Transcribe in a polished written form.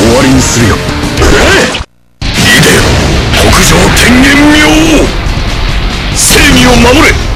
終わりにするよ。いで北上天元明王、正義を守れ。